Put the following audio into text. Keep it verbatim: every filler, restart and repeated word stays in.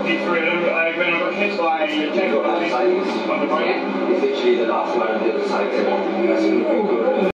It's literally the last one of the other side.